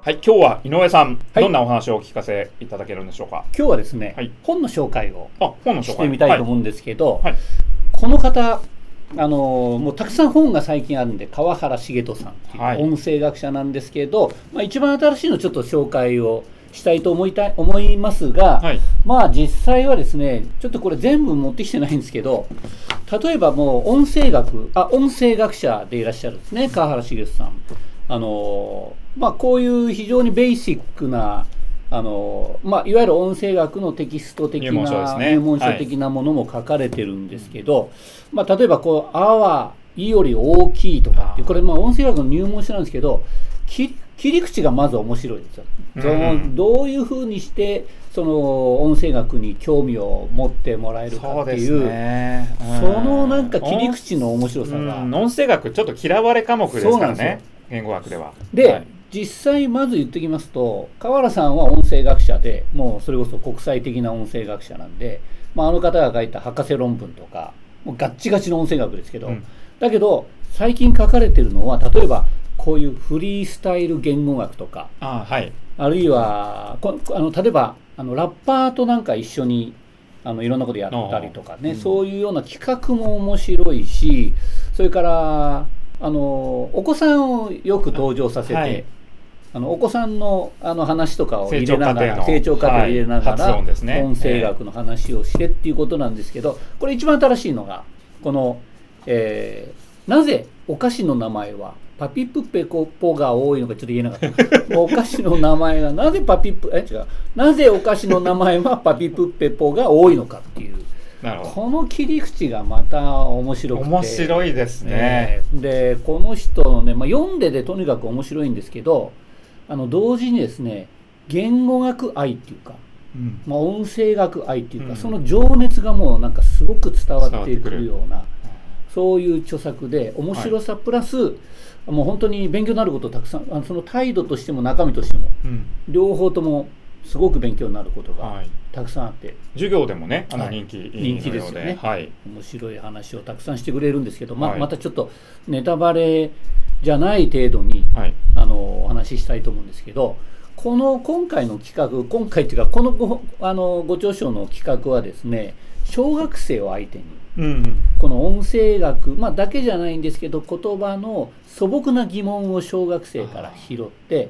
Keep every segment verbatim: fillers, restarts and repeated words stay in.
はい、今日は井上さん、 はい、 どんなお話をお聞かせいただけるんでしょうか。 今日はですね、 はい、 本の紹介をあ本の紹介してみたいと思うんですけど、 はいはい、 この方、あのもうたくさん本が最近あるんで、川原茂人さんっていう音声学者なんですけど、はい、まあ、一番新しいのちょっと紹介をしたいと思いたい思いますが、はい、まあ実際はですね、ちょっとこれ全部持ってきてないんですけど、例えばもう音声学あ音声学者でいらっしゃるんですね、川原茂人さん。あのまあ、こういう非常にベーシックなあの、まあ、いわゆる音声学のテキスト的な入門書的なものも書かれてるんですけど、はい、まあ、例えばこう「あ」は「い」より大きいとかっていう、これまあ音声学の入門書なんですけど、切り口がまず面白いですよ。うん、そのどういうふうにしてその音声学に興味を持ってもらえるかっていう、 そうですね、うん、そのなんか切り口の面白さが、 うん、音声学ちょっと嫌われ科目ですからね、言語学では。 で、はい、実際まず言ってきますと、川原さんは音声学者で、もうそれこそ国際的な音声学者なんで、まあ、あの方が書いた博士論文とかもうガッチガチの音声学ですけど、うん、だけど最近書かれてるのは、例えばこういうフリースタイル言語学とか、 あ,、はい、あるいはこあの例えばあのラッパーとなんか一緒にあのいろんなことやったりとかね、うん、そういうような企画も面白いし、それからあのお子さんをよく登場させて、はい、あのお子さん の, あの話とかを入れながら、成長過程を入れながら、はい、音, ね、音声学の話をしてっていうことなんですけど、これ一番新しいのがこの、えー、なぜお菓子の名前はパピプペコポが多いのかちょっと言えなかったお菓子の名前がなぜパピプえ違うなぜお菓子の名前はパピプペポが多いのかっていう、この切り口がまた面白くて、 面白いですね。 えー、でこの人のね、まあ、読んでてとにかく面白いんですけど、あの同時にですね、言語学愛っていうか、うん、まあ、音声学愛っていうか、うん、その情熱がもうなんかすごく伝わってくるような、そういう著作で、面白さプラス、はい、もう本当に勉強になることたくさん、あのその態度としても中身としても、うん、両方ともすごく勉強になることがたくさんあって、はい、 授業でもね、あの人気、はい、 人気ですよね、 はい、 面白い話をたくさんしてくれるんですけど、ま, またちょっとネタバレじゃない程度に、はい、あのお話ししたいと思うんですけど、この今回の企画、今回っていうかこの ご, あのご著書の企画はですね、小学生を相手に、うんうん、この音声学、まあ、だけじゃないんですけど、言葉の素朴な疑問を小学生から拾って、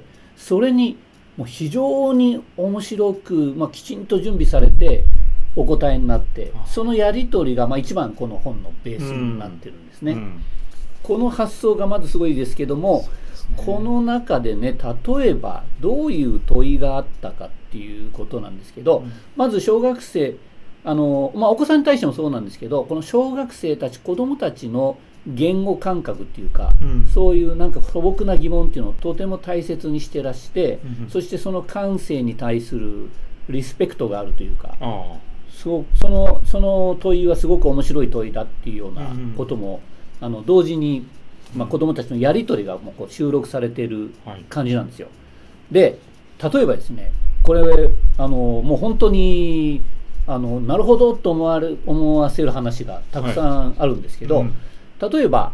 それにもう非常に面白く、まあ、きちんと準備されてお答えになって、そのやり取りがまあ一番この本のベースになってるんですね。うんうん、この発想がまずすごいですけども、ね、この中でね、例えばどういう問いがあったかっていうことなんですけど、うん、まず小学生、あの、まあ、お子さんに対してもそうなんですけど、この小学生たち、子どもたちの言語感覚っていうか、うん、そういうなんか素朴な疑問っていうのをとても大切にしてらして、うん、そしてその感性に対するリスペクトがあるというか、そ, そ, のその問いはすごく面白い問いだっていうようなことも、うん、あの同時に、まあ、子どもたちのやり取りがもうこう収録されている感じなんですよ。はい、で例えばですね、これあのもう本当にあのなるほどと思われ思わせる話がたくさんあるんですけど、はい、うん、例えば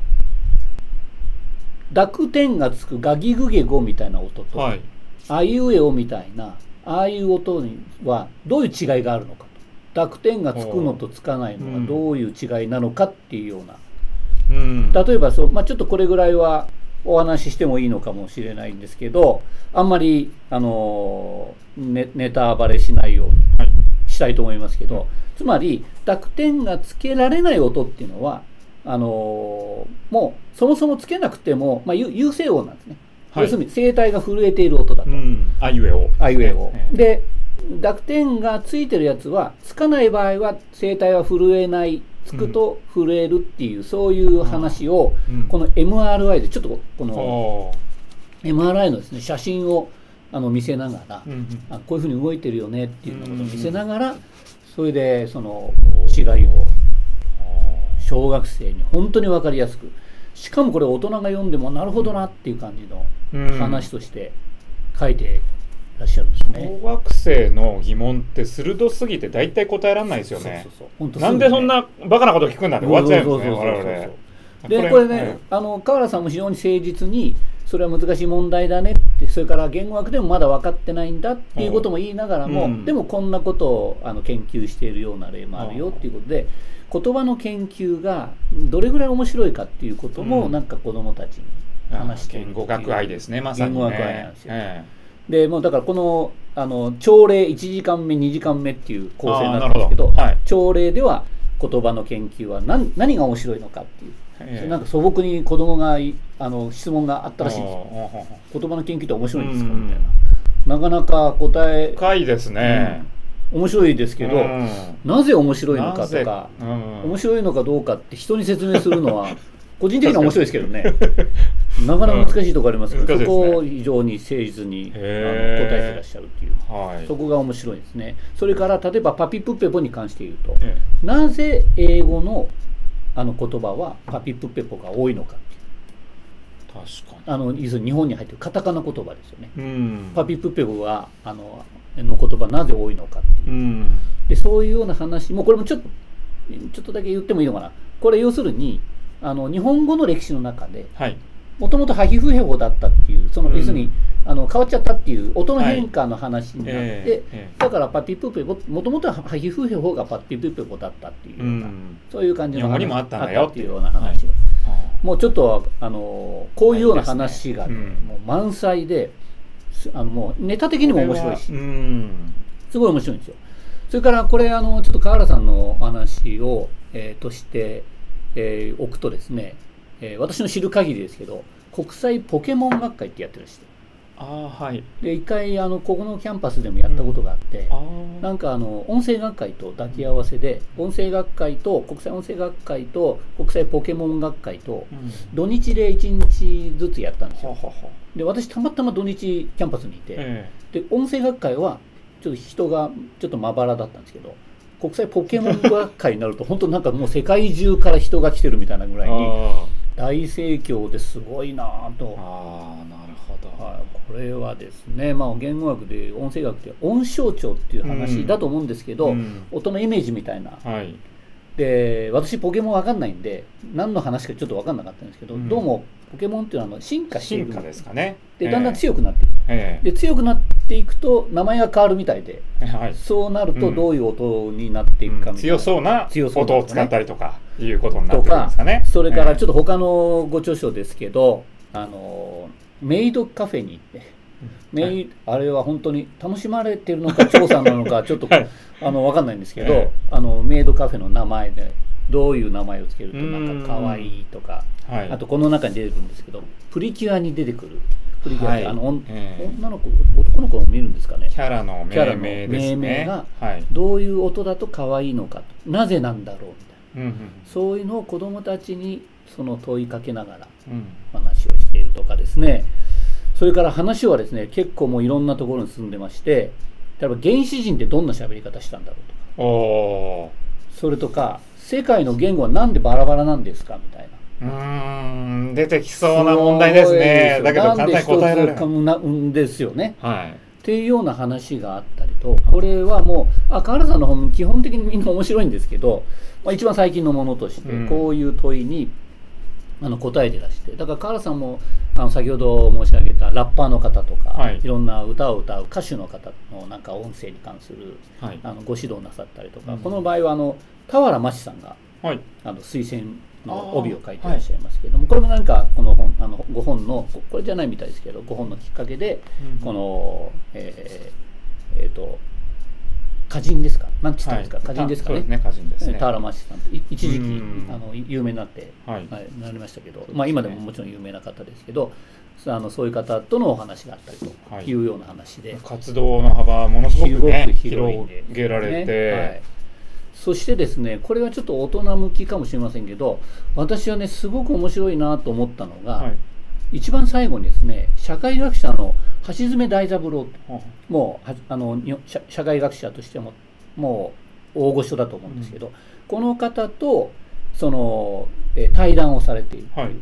濁点がつくガギグゲゴみたいな音と、はい、あいうえおみたいなああいう音にはどういう違いがあるのかと、濁点がつくのとつかないのはどういう違いなのかっていうような、うん、例えばそう、まあ、ちょっとこれぐらいはお話ししてもいいのかもしれないんですけど、あんまりあの、ね、ネタバレしないようにしたいと思いますけど、はい、つまり濁点がつけられない音っていうのはあのもうそもそもつけなくても、まあ、有声音なんですね。はい、要するに声帯が震えている音だと、うん、 あいうえお、 あいうえお、えー、で濁点がついてるやつは、つかない場合は声帯は震えない、つくと震えるっていう、うん、そういう話を、うん、この エムアールアイ でちょっとこの エムアールアイ のですね、写真をあの見せながら、うんうん、あこういうふうに動いてるよねっていうのを見せながら、それでその違いを小学生に本当に分かりやすく、しかもこれ大人が読んでもなるほどなっていう感じの話として書いてらっしゃるんですね。 小学生の疑問って鋭すぎて大体答えられないですよね。なんでそんなバカなこと聞くんだって終わっちゃうんですね、我々。 でこれね、あの川原さんも非常に誠実に、 それは難しい問題だねって、それから言語学でもまだ分かってないんだっていうことも言いながらも、うん、でもこんなことをあの研究しているような例もあるよっていうことで、言葉の研究がどれぐらい面白いかっていうことも、うん、なんか子どもたちに話している。 言語学愛ですね、まさにね。 言語学愛なんですよ。えー、でもうだからこのあの朝礼いちじかんめにじかんめっていう構成になってるんですけど、はい、朝礼では言葉の研究は 何, 何が面白いのかっていう、えー、なんか素朴に子供があの質問があったらしいんですよ。言葉の研究って面白いんですかみたいな。なかなか答え深いですね、 うん、面白いですけど、うん、なぜ面白いのかとか、うん、面白いのかどうかって人に説明するのは個人的には面白いですけどねなかなか難しいところありますけど、うんね、そこを非常に誠実にあの答えてらっしゃるっていう、はい、そこが面白いですね。それから例えばパピプペポに関して言うと、ええ、なぜ英語のあの言葉はパピプペポが多いのかっていう。確かにあの要するに日本に入っているカタカナ言葉ですよね、うん、パピプペポはあのの言葉なぜ多いのかっていう、うん、でそういうような話もこれもちょっとちょっとだけ言ってもいいのかな。これ要するにあの日本語の歴史の中でもともとハヒフヘホだったっていう、その要するに、うん、あの変わっちゃったっていう音の変化の話になって、はいえーえー、だからパピプペポもともとはハヒフヘホがパピプペポだったっていうような、うん、そういう感じの話があったっていうような話、はい、もうちょっとあのこういうような話が、ね、ね、もう満載で、あのもうネタ的にも面白いし、うん、すごい面白いんですよ。それからこれあのちょっと川原さんのお話を、えー、として、えー、置くとですね、えー、私の知る限りですけど国際ポケモン学会ってやってるんですよ。 あ、はい、 で一回あのここのキャンパスでもやったことがあって、うん、なんかあの音声学会と抱き合わせで、音声学会と国際音声学会と国際ポケモン学会と土日でいちにちずつやったんですよ、うん、で私たまたま土日キャンパスにいて、えー、で音声学会はちょっと人がちょっとまばらだったんですけど、国際ポケモン学会になると本当なんかもう世界中から人が来てるみたいなぐらいに大盛況ですごいなぁと。 ああ、なるほど。 はい、これはですね、まあ、言語学で音声学って音象徴っていう話だと思うんですけど、うん、音のイメージみたいな、はい、で私ポケモン分かんないんで何の話かちょっと分かんなかったんですけど、うん、どうもポケモンっていうのは進化している、 進化ですかね、 でだんだん強くなっていく、えー、で強くなっていくと名前が変わるみたいで、はい、そうなるとどういう音になっていくかみたいな、うん、 強そうな音を使ったりとかいうことになってくるんですかね。 それからちょっと他のご著書ですけど、えー、あのメイドカフェに行ってメイ、はい、あれは本当に楽しまれてるのか調査なのかちょっと、はい、あの分かんないんですけど、えー、あのメイドカフェの名前でどういう名前をつけるとなんか可愛いとか、はい、あとこの中に出てくるんですけどプリキュアに出てくるプリキュアって、はい、あの、えー、女の子男の子も見るんですかね、 キャラの命名ですね、 命名がどういう音だと可愛いのかと、なぜなんだろうみたいな、うんうん、そういうのを子どもたちにその問いかけながら話をしているとかですね、それから話はですね結構もういろんなところに進んでまして、例えば原始人ってどんな喋り方したんだろうとか、おそれとか世界の言語はなんでバラバラなんですかみたいな、 うーん出てきそうな問題ですね。だけど簡単に答えられないんですよね、はい、っていうような話があったりと、これはもうあ川原さんの本基本的にみんな面白いんですけど、まあ、一番最近のものとしてこういう問いにあの答えてらして、だから川原さんもあの先ほど申し上げたラッパーの方とか、はい、いろんな歌を歌う歌手の方のなんか音声に関する、はい、あのご指導なさったりとか、うん、この場合はあの俵真志さんが、はい、あの推薦の帯を書いていらっしゃいますけれども、はい、これもなんかこの本あのご本のこれじゃないみたいですけどご本のきっかけで、うん、このえー、えーと歌人ですか、なんて言ったんですか、歌人ですかね、 歌人ですね、 俵真志さんと一時期あの有名になって、はいはい、なりましたけど、まあ、今でももちろん有名な方ですけど、あのそういう方とのお話があったりというような話で、はい、 活動の幅はものすごく、ね、広げられて、はい、 そしてですねこれはちょっと大人向きかもしれませんけど、私はねすごく面白いなと思ったのが、はい、一番最後にですね社会学者の橋爪大三郎、もうあの社会学者としてももう大御所だと思うんですけど、うん、この方とその、え対談をされているという、はい、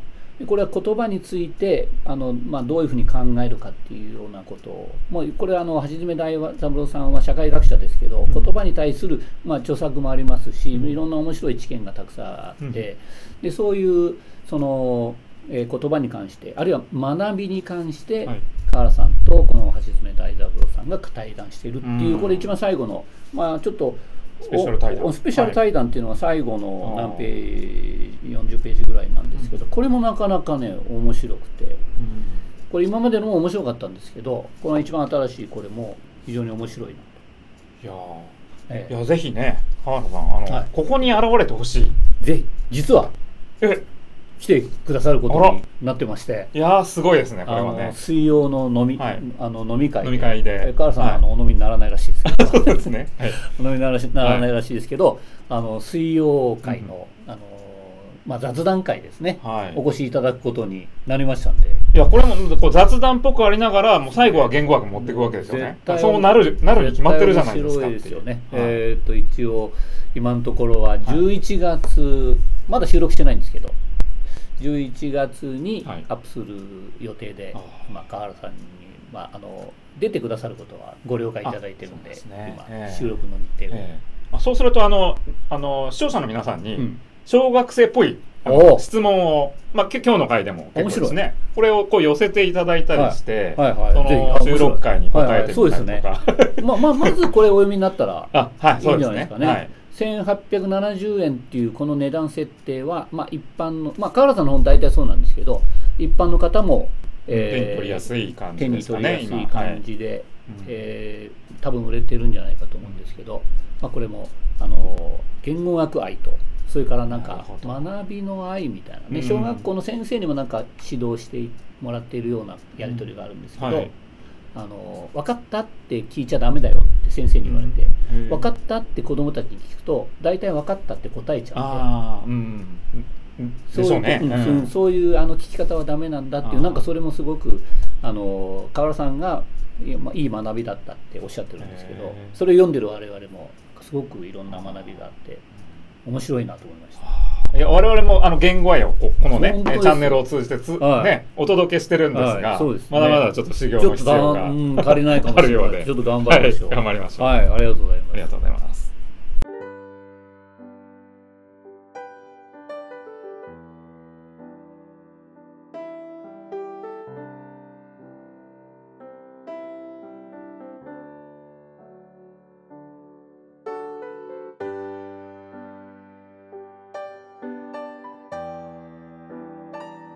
これは言葉についてあの、まあ、どういうふうに考えるかっていうようなことを、もうこれはあの橋爪大三郎さんは社会学者ですけど、うん、言葉に対する、まあ、著作もありますし、うん、いろんな面白い知見がたくさんあって、うん、でそういうそのえー、言葉に関してあるいは学びに関して、はい、河原さんとこの橋爪大三郎さんが対談しているっていう、これ一番最後のまあちょっとスペシャル対談スペシャル対談っていうのは最後の何ページよんじゅっページぐらいなんですけど、これもなかなかね面白くて、これ今までのも面白かったんですけど、この一番新しいこれも非常に面白いなと。 いやー、ええ、いやぜひね河原さんあの、はい、ここに現れてほしい。 ぜひ実はえ来てくださることになってまして、 いやーすごいですねこれはね。 水曜の飲み、はい、あの飲み会で飲み会で河原さんは、はい、あのお飲みにならないらしいですけどそうですね、はい、 お飲みにならないらしいですけど、はい、あの水曜会の、うん、あのまあ、雑談会ですね、はい、お越しいただくことになりましたんで、 いやこれもこう雑談っぽくありながらもう最後は言語学持っていくわけですよね。そうなるなるに決まってるじゃないですか。 面白いですよね。はい、えっと一応今のところはじゅういちがつ、はい、まだ収録してないんですけどじゅういちがつにアップする予定で、はい、まあ、河原さんに、まあ、あの出てくださることはご了解いただいてるん で, で、ね、今、えー、収録の日程を、えー、そうするとあのあの視聴者の皆さんに、うん、小学生っぽい質問を、まあ、今日の回でも結構ですね、これをこう寄せていただいたりして、はいはいはい、その収録回に答えてみたりとか、 まあまあまずこれお読みになったらいいんじゃないですかね。はい、せんはっぴゃくななじゅうえんっていうこの値段設定は、まあ、一般の、まあ、河原さんの本大体そうなんですけど、一般の方も、 えー、手に取りやすい感じですかね。 手に取りやすい感じで、はい、えー、多分売れてるんじゃないかと思うんですけど、まあ、これもあの言語学愛とそれからなんか学びの愛みたいなね、小学校の先生にもなんか指導してもらっているようなやり取りがあるんですけど、うん、はい、あの分かったって聞いちゃダメだよって先生に言われて、うん、分かったって子どもたちに聞くと大体分かったって答えちゃうんで、そういうそういうあの聞き方はダメなんだっていう、なんかそれもすごくあの河原さんがいい学びだったっておっしゃってるんですけど、それを読んでる我々もすごくいろんな学びがあって面白いなと思いました。 いや我々もあの言語愛をこのねチャンネルを通じてつ、はい、ね、お届けしてるんですが、はい、ですね、まだまだちょっと修行の必要が足りないかもしれない。ちょっと頑張りましょう。 はい、頑張りましょう。 はい、ありがとうございます。 ありがとうございます。